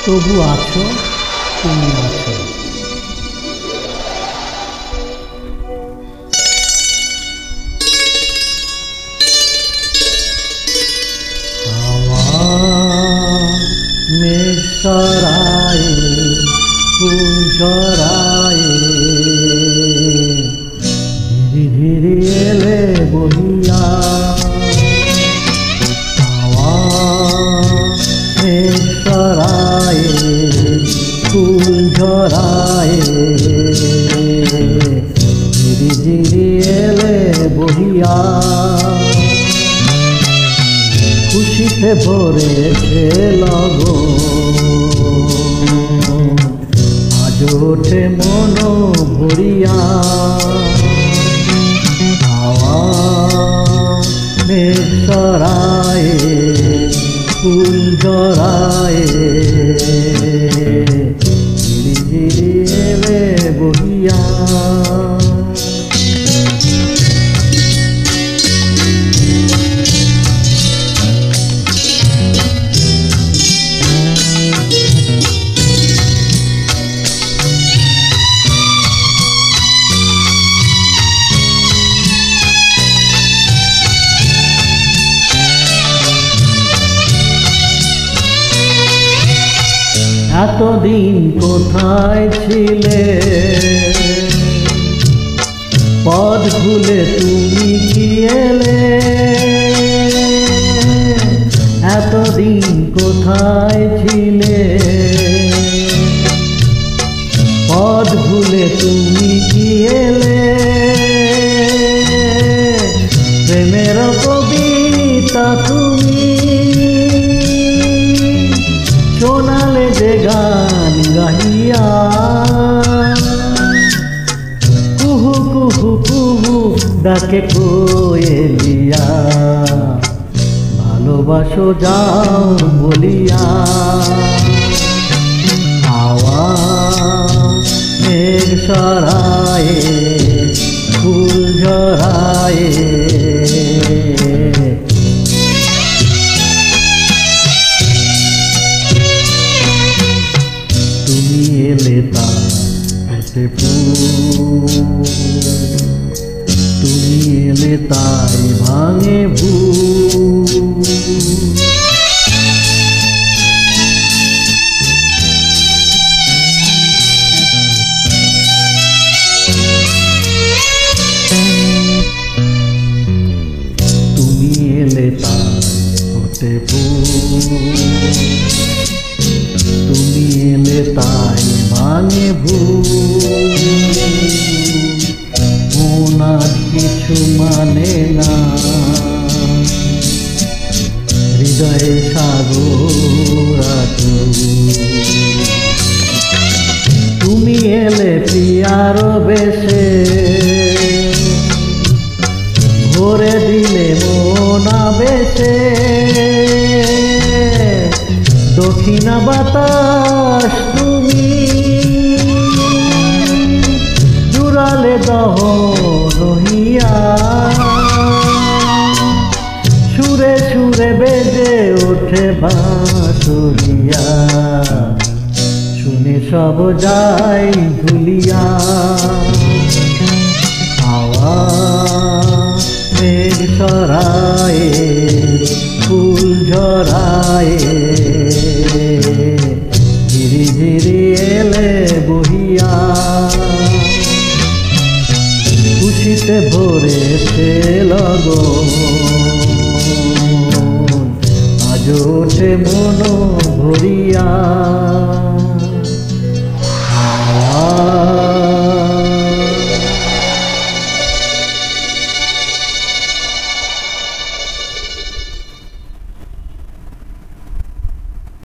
তবু আছো, তুমি আছো। মেঘ সরায়ে ফুল ঝরায়ে ধীরে ধীরে এলে বহিয়া। মেঘ সরায়ে ফুল ঝরায়ে ধীরে ধীরে এলে বহিয়া। খুশিতে ভরেছে লগন, আজ ওঠে মন ভরিয়া। হাওয়া মেঘ সরায়ে ফুল ঝরায়ে ধীরে ধীরে এলে বহিয়া। এতদিন কোথায় ছিলে, পথ ভুলে তুমি কি এলে? এতদিন কোথায় ছিলে, পথ ভুলে তুমি কি এলে? প্রেমের কবিতা তুমি শোনালে যে গান গাহিয়া। কুহু কুহু কুহু ডাকে কোয়েলিয়া, ভালোবাসো যাও বলিয়া। হাওয়া মেঘ সরায়ে ফুল ঝরায়ে তুমি এলে তাই ফুল, তুমি এলে তাই ভাঙে ভুল। তুমি এলে তাই ওঠে ফুল, তুমি এলে তাই ভাঙে ভুল। মন আর কিছু মানে না, হৃদয়ে সাগর আকুল। তুমি এলে প্রিয়ার বেশে, ভরে দিলে মন আবেশে। দক্ষিণা বাতাস তুমি জুড়ালে দহন হইয়া। সুরে সুরে বেজে ওঠে বাঁশুরিয়া, শুনে সব যাই ভুলিয়া। হাওয়া মেঘ সরায়ে ফুল ঝরায়ে ধীরে ধীরে এলে বহিয়া। খুশিতে ভরেছে লগন, আজ ওঠে মন ভরিয়া।